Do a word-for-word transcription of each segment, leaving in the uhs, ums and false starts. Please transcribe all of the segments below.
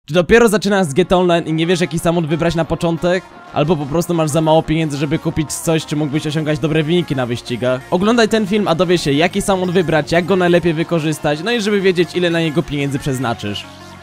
Czy dopiero zaczynasz z G T A Online i nie wiesz, jaki samochód wybrać na początek? Albo po prostu masz za mało pieniędzy, żeby kupić coś, czy mógłbyś osiągać dobre wyniki na wyścigach? Oglądaj ten film, a dowiesz się, jaki samochód wybrać, jak go najlepiej wykorzystać, no i żeby wiedzieć, ile na niego pieniędzy przeznaczysz.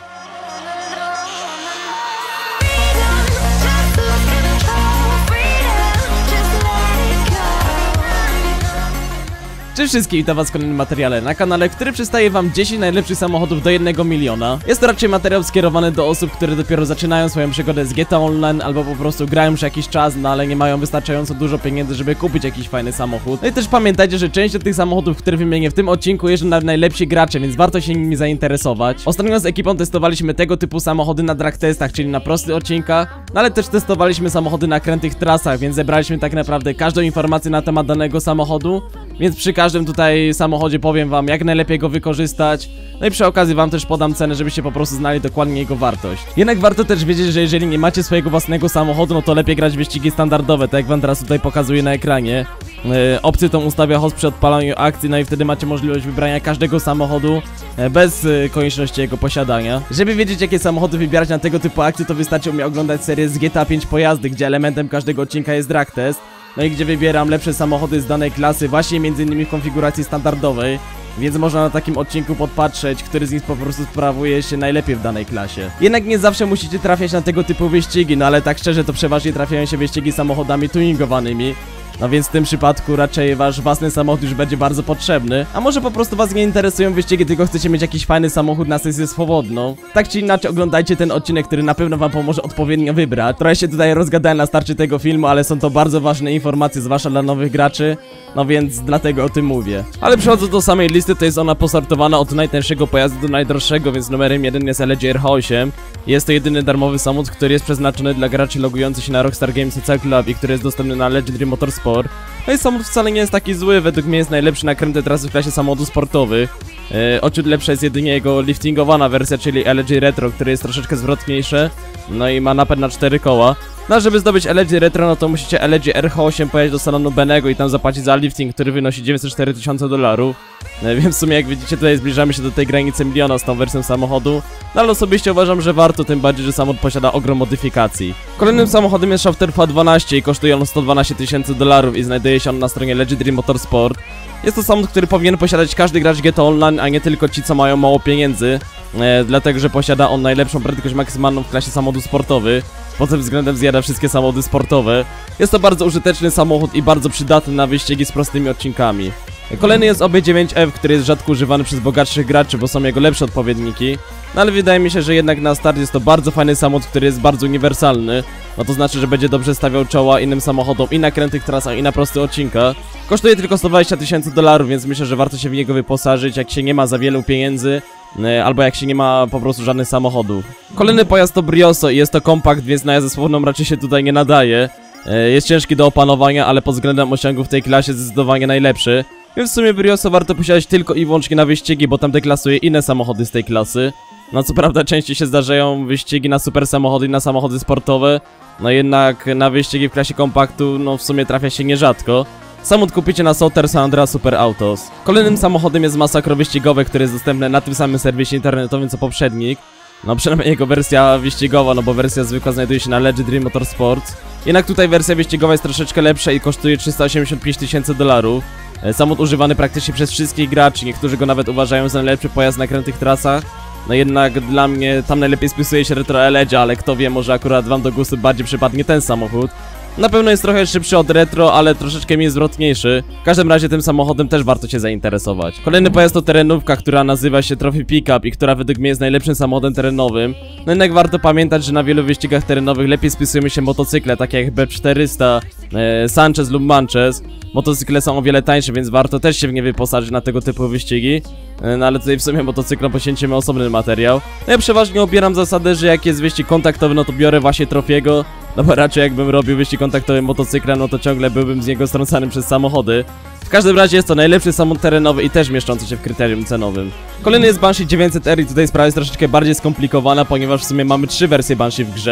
Cześć wszystkim, witam was w kolejnym materiale na kanale, który przedstawi wam dziesięć najlepszych samochodów do jednego miliona. Jest to raczej materiał skierowany do osób, które dopiero zaczynają swoją przygodę z G T A Online, albo po prostu grają już jakiś czas, no ale nie mają wystarczająco dużo pieniędzy, żeby kupić jakiś fajny samochód. No i też pamiętajcie, że część tych samochodów, które wymienię w tym odcinku, jeżdżą na najlepsi gracze, więc warto się nimi zainteresować. Ostatnio z ekipą testowaliśmy tego typu samochody na drag testach, czyli na prostych odcinkach, no ale też testowaliśmy samochody na krętych trasach, więc zebraliśmy tak naprawdę każdą informację na temat danego samochodu, więc przy każdym tutaj samochodzie powiem wam, jak najlepiej go wykorzystać. No i przy okazji wam też podam cenę, żebyście po prostu znali dokładnie jego wartość. Jednak warto też wiedzieć, że jeżeli nie macie swojego własnego samochodu, no to lepiej grać w wyścigi standardowe, tak jak wam teraz tutaj pokazuję na ekranie. Yy, opcję tą ustawia host przy odpalaniu akcji, no i wtedy macie możliwość wybrania każdego samochodu yy, bez yy, konieczności jego posiadania. Żeby wiedzieć, jakie samochody wybierać na tego typu akcje, to wystarczy mi oglądać serię z G T A pięć Pojazdy, gdzie elementem każdego odcinka jest drag test. No i gdzie wybieram lepsze samochody z danej klasy, właśnie między innymi w konfiguracji standardowej. Więc można na takim odcinku podpatrzeć, który z nich po prostu sprawuje się najlepiej w danej klasie. Jednak nie zawsze musicie trafiać na tego typu wyścigi, no ale tak szczerze to przeważnie trafiają się wyścigi samochodami tuningowanymi. No więc w tym przypadku raczej wasz własny samochód już będzie bardzo potrzebny. A może po prostu was nie interesują wyścigi, tylko chcecie mieć jakiś fajny samochód na sesję swobodną. Tak czy inaczej oglądajcie ten odcinek, który na pewno wam pomoże odpowiednio wybrać. Trochę się tutaj rozgadałem na starcie tego filmu, ale są to bardzo ważne informacje, zwłaszcza dla nowych graczy. No więc dlatego o tym mówię. Ale przechodząc do samej listy, to jest ona posortowana od najtańszego pojazdu do najdroższego, więc numerem jeden jest L G R H osiem. Jest to jedyny darmowy samochód, który jest przeznaczony dla graczy logujących się na Rockstar Games C Club i który jest dostępny na Legendary Motorsport. No i samochód wcale nie jest taki zły, według mnie jest najlepszy na kręte trasy w klasie samochodów sportowych. Yy, o ciut lepsza jest jedynie jego liftingowana wersja, czyli L G Retro, który jest troszeczkę zwrotniejsze. No i ma napęd na cztery koła. No a żeby zdobyć L G Retro, no to musicie L G R H osiem pojechać do salonu Benego i tam zapłacić za lifting, który wynosi dziewięćset cztery tysiące dolarów. Yy, więc w sumie jak widzicie tutaj zbliżamy się do tej granicy miliona z tą wersją samochodu. No ale osobiście uważam, że warto, tym bardziej, że samochód posiada ogrom modyfikacji. Kolejnym samochodem jest Shafter V dwanaście i kosztuje on sto dwanaście tysięcy dolarów i znajduje się on na stronie Legendary Motorsport. Jest to samochód, który powinien posiadać każdy gracz G T A Online, a nie tylko ci, co mają mało pieniędzy. E, dlatego, że posiada on najlepszą prędkość maksymalną w klasie samochodów sportowych. Pod tym względem zjada wszystkie samochody sportowe. Jest to bardzo użyteczny samochód i bardzo przydatny na wyścigi z prostymi odcinkami. Kolejny jest O B dziewięć F, który jest rzadko używany przez bogatszych graczy, bo są jego lepsze odpowiedniki. No ale wydaje mi się, że jednak na start jest to bardzo fajny samochód, który jest bardzo uniwersalny. No to znaczy, że będzie dobrze stawiał czoła innym samochodom i na krętych trasach, i na prostych odcinkach. Kosztuje tylko sto dwadzieścia tysięcy dolarów, więc myślę, że warto się w niego wyposażyć, jak się nie ma za wielu pieniędzy, albo jak się nie ma po prostu żadnych samochodów. Kolejny pojazd to Brioso i jest to kompakt, więc na jazdę swobodną raczej się tutaj nie nadaje. Jest ciężki do opanowania, ale pod względem osiągów w tej klasie zdecydowanie najlepszy. Więc w sumie Brioso warto posiadać tylko i wyłącznie na wyścigi, bo tam deklasuje inne samochody z tej klasy. No co prawda częściej się zdarzają wyścigi na super samochody i na samochody sportowe. No jednak na wyścigi w klasie kompaktu no w sumie trafia się nierzadko. Samochód kupicie na Soter San Andreas Super Autos. Kolejnym samochodem jest Massacro wyścigowe, który jest dostępny na tym samym serwisie internetowym co poprzednik. No przynajmniej jego wersja wyścigowa, no bo wersja zwykła znajduje się na Legendary Motorsports. Jednak tutaj wersja wyścigowa jest troszeczkę lepsza i kosztuje trzysta osiemdziesiąt pięć tysięcy dolarów. Samochód używany praktycznie przez wszystkich graczy, niektórzy go nawet uważają za najlepszy pojazd na krętych trasach. No jednak dla mnie tam najlepiej spisuje się Retro L G, ale kto wie, może akurat wam do gustu bardziej przypadnie ten samochód. Na pewno jest trochę szybszy od Retro, ale troszeczkę mniej zwrotniejszy. W każdym razie tym samochodem też warto się zainteresować. Kolejny pojazd to terenówka, która nazywa się Trophy Pickup i która według mnie jest najlepszym samochodem terenowym. No jednak warto pamiętać, że na wielu wyścigach terenowych lepiej spisują się motocykle, takie jak B czterysta, e, Sanchez lub Manches. Motocykle są o wiele tańsze, więc warto też się w nie wyposażyć na tego typu wyścigi. No ale tutaj w sumie motocyklom poświęcimy osobny materiał. No ja przeważnie obieram zasadę, że jak jest wyścig kontaktowy, no to biorę właśnie Trofiego. No bo raczej jakbym robił wyścig kontaktowy motocyklem, no to ciągle byłbym z niego strącany przez samochody. W każdym razie jest to najlepszy samochód terenowy i też mieszczący się w kryterium cenowym. Kolejny jest Banshee dziewięćset R i tutaj sprawa jest troszeczkę bardziej skomplikowana, ponieważ w sumie mamy trzy wersje Banshee w grze.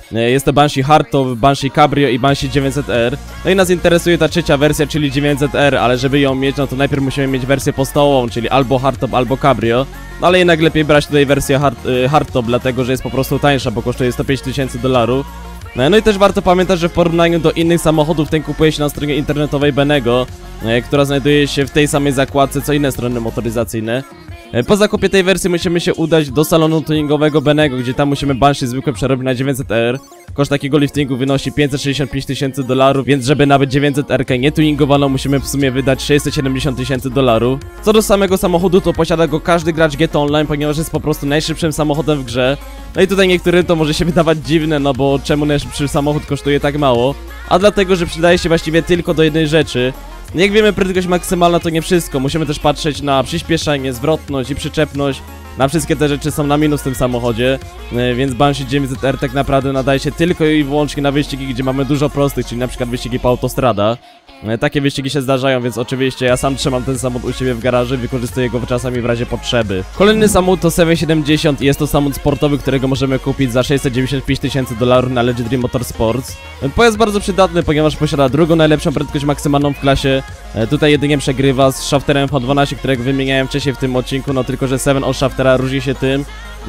Jest to Banshee Hardtop, Banshee Cabrio i Banshee dziewięćset R. No i nas interesuje ta trzecia wersja, czyli dziewięćset R, ale żeby ją mieć, no to najpierw musimy mieć wersję podstawową, czyli albo Hardtop, albo Cabrio. No ale jednak lepiej brać tutaj wersję hard, y, Hardtop, dlatego że jest po prostu tańsza, bo kosztuje sto pięć tysięcy dolarów. No i też warto pamiętać, że w porównaniu do innych samochodów ten kupuje się na stronie internetowej Benego, która znajduje się w tej samej zakładce co inne strony motoryzacyjne. Po zakupie tej wersji musimy się udać do salonu tuningowego Benego, gdzie tam musimy Banshee zwykłe przerobić na dziewięćset R. Koszt takiego liftingu wynosi pięćset sześćdziesiąt pięć tysięcy dolarów, więc żeby nawet dziewięćset R nie tuningowano, musimy w sumie wydać sześćset siedemdziesiąt tysięcy dolarów. Co do samego samochodu, to posiada go każdy gracz G T A Online, ponieważ jest po prostu najszybszym samochodem w grze. No i tutaj niektórym to może się wydawać dziwne, no bo czemu najszybszy samochód kosztuje tak mało? A dlatego, że przydaje się właściwie tylko do jednej rzeczy. Jak wiemy, prędkość maksymalna to nie wszystko, musimy też patrzeć na przyspieszenie, zwrotność i przyczepność. Na wszystkie te rzeczy są na minus w tym samochodzie, więc Banshee dziewięćset R tak naprawdę nadaje się tylko i wyłącznie na wyścigi, gdzie mamy dużo prostych, czyli na przykład wyścigi po autostrada. Takie wyścigi się zdarzają, więc oczywiście ja sam trzymam ten samochód u siebie w garażu i wykorzystuję go czasami w razie potrzeby. Kolejny samochód to Seven siedemdziesiąt i jest to samochód sportowy, którego możemy kupić za sześćset dziewięćdziesiąt pięć tysięcy dolarów na Legendary Motorsports. Pojazd bardzo przydatny, ponieważ posiada drugą najlepszą prędkość maksymalną w klasie. Tutaj jedynie przegrywa z Shafterem V dwanaście, którego wymieniałem wcześniej w tym odcinku, no tylko że Seven od Shaftera różni się tym,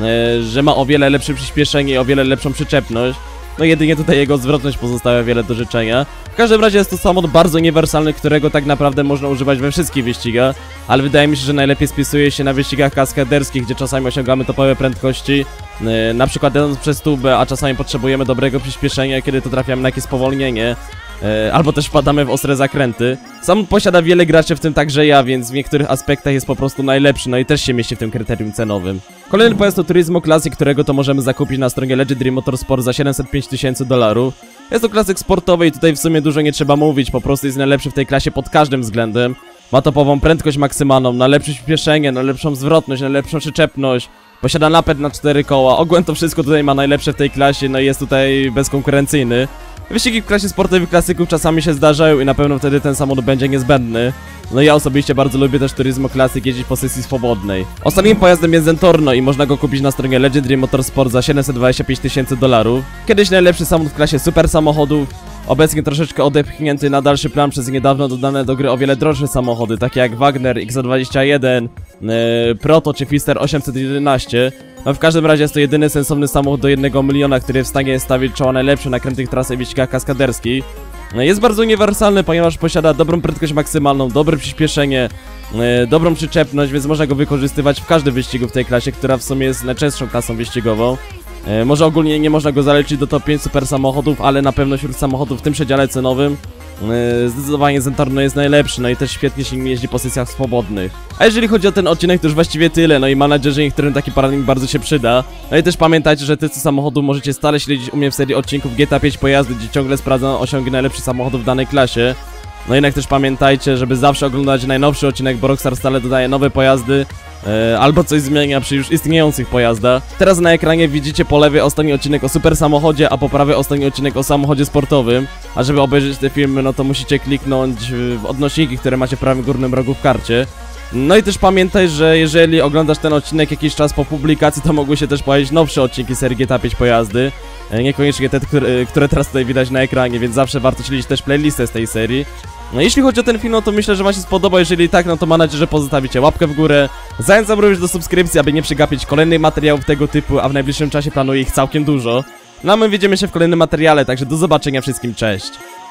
że ma o wiele lepsze przyspieszenie i o wiele lepszą przyczepność. No jedynie tutaj jego zwrotność pozostawia wiele do życzenia. W każdym razie jest to samochód bardzo uniwersalny, którego tak naprawdę można używać we wszystkich wyścigach, ale wydaje mi się, że najlepiej spisuje się na wyścigach kaskaderskich, gdzie czasami osiągamy topowe prędkości, yy, na przykład jadąc przez tubę, a czasami potrzebujemy dobrego przyspieszenia, kiedy to trafiamy na jakieś spowolnienie. Yy, albo też wpadamy w ostre zakręty. Samochód posiada wiele graczy, w tym także ja, więc w niektórych aspektach jest po prostu najlepszy, no i też się mieści w tym kryterium cenowym. Kolejny pojazd to Turismo Classic, którego to możemy zakupić na stronie Legendary Motorsport za siedemset pięć tysięcy dolarów. Jest to klasyk sportowy i tutaj w sumie dużo nie trzeba mówić, po prostu jest najlepszy w tej klasie pod każdym względem. Ma topową prędkość maksymalną, najlepsze przyspieszenie, najlepszą zwrotność, najlepszą przyczepność. Posiada napęd na cztery koła, ogólnie to wszystko tutaj ma najlepsze w tej klasie, no i jest tutaj bezkonkurencyjny. Wyścigi w klasie sportowych klasyków czasami się zdarzają i na pewno wtedy ten samochód będzie niezbędny. No ja osobiście bardzo lubię też Turismo Classic jeździć po sesji swobodnej. Ostatnim pojazdem jest Zentorno i można go kupić na stronie Legendary Motorsport za siedemset dwadzieścia pięć tysięcy dolarów. Kiedyś najlepszy samochód w klasie super samochodów, obecnie troszeczkę odepchnięty na dalszy plan przez niedawno dodane do gry o wiele droższe samochody, takie jak Wagner X dwadzieścia jeden, yy, Proto czy Fister osiemset jedenaście. No w każdym razie jest to jedyny sensowny samochód do jednego miliona, który jest w stanie stawić czoła najlepsze na krętych trasach i wyścigach kaskaderskich. Jest bardzo uniwersalny, ponieważ posiada dobrą prędkość maksymalną, dobre przyspieszenie, yy, dobrą przyczepność, więc można go wykorzystywać w każdym wyścigu w tej klasie, która w sumie jest najczęstszą klasą wyścigową. Yy, może ogólnie nie można go zaliczyć do top pięć super samochodów, ale na pewno wśród samochodów w tym przedziale cenowym yy, zdecydowanie Zentorno jest najlepszy, no i też świetnie się nim jeździ po sesjach swobodnych. A jeżeli chodzi o ten odcinek, to już właściwie tyle, no i mam nadzieję, że niektórym taki poradnik bardzo się przyda. No i też pamiętajcie, że ty co samochodów możecie stale śledzić u mnie w serii odcinków G T A pięć Pojazdy, gdzie ciągle sprawdzam osiągi najlepszych samochodów w danej klasie. No jednak też pamiętajcie, żeby zawsze oglądać najnowszy odcinek, bo Rockstar stale dodaje nowe pojazdy. Yy, albo coś zmienia przy już istniejących pojazdach. Teraz na ekranie widzicie po lewej ostatni odcinek o super samochodzie, a po prawej ostatni odcinek o samochodzie sportowym. A żeby obejrzeć te filmy, no to musicie kliknąć w odnośniki, które macie w prawym górnym rogu w karcie. No i też pamiętaj, że jeżeli oglądasz ten odcinek jakiś czas po publikacji, to mogły się też pojawić nowsze odcinki serii G T A pięć Pojazdy. Niekoniecznie te, które, które teraz tutaj widać na ekranie, więc zawsze warto śledzić też playlistę z tej serii. No jeśli chodzi o ten film, no to myślę, że wam się spodoba. Jeżeli tak, no to mam nadzieję, że pozostawicie łapkę w górę. Zachęcam również do subskrypcji, aby nie przegapić kolejnych materiałów tego typu, a w najbliższym czasie planuję ich całkiem dużo. No a my widzimy się w kolejnym materiale, także do zobaczenia wszystkim, cześć!